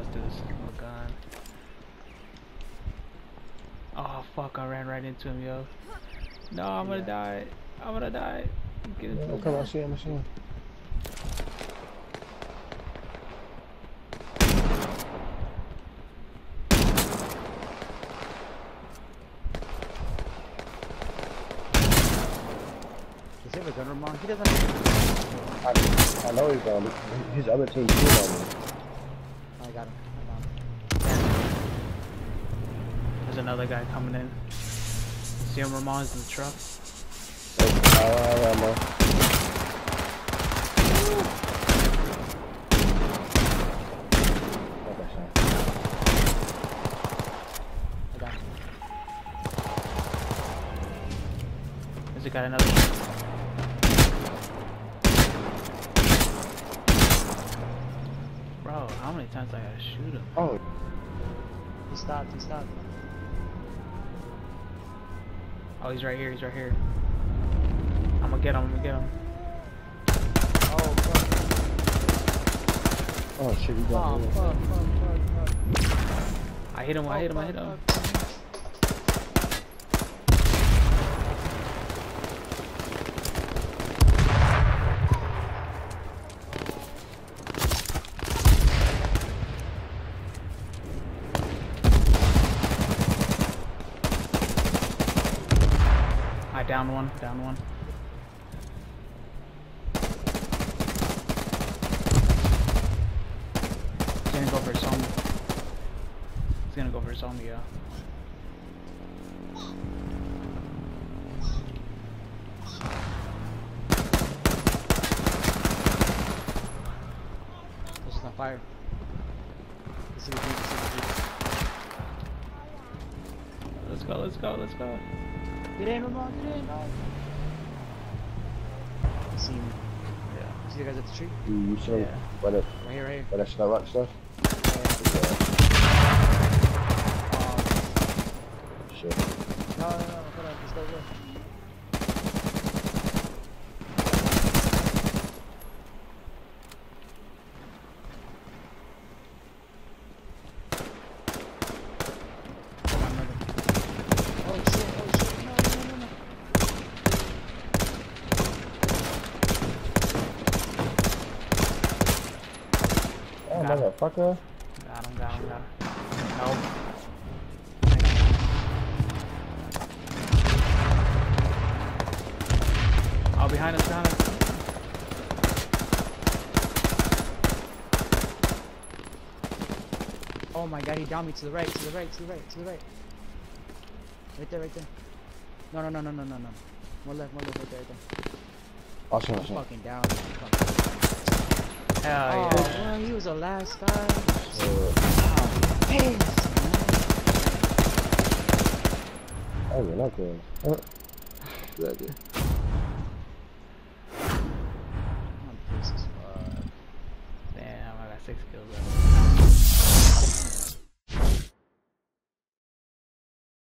do this with a gun. Oh fuck, I ran right into him, yo. No, I'm gonna die. I'm gonna die. Get into Come on, I see him, I see him. Does he have a gun Ramon? He doesn't have I know he's on me. His other team too on me. I got him. I got him. There's another guy coming in. See him, Ramon's in the truck. Ammo. I got him. There's a guy another. Bro, how many times I gotta shoot him? Oh. He stopped. He stopped. Oh, he's right here. He's right here. I'm gonna get him. I'm gonna get him. Oh, fuck. Oh shit, he got Oh, me. fuck. I hit him. I hit him. I hit him. I downed one. Down one. He's gonna go for his zombie. He's gonna go for his zombie, yeah. This is on fire. This is the beat. Let's go. Let's go. Let's go. Get in, Ramon. Get in. No. You see him? Yeah. See the guys at the tree? You see him? Yeah. By the, Right here, right here. by that snow rock stuff? Shit. No, hold on. Let's go. Oh, motherfucker. Got him. Help. Oh, behind us. Oh my god, he downed me to the right. Right there. No. More left, right there. Awesome. Fucking down. Hell Oh, yeah. boy, he was the last guy. Oh, you're not good. Good idea. I'm pissed as fuck. Damn, I got 6 kills.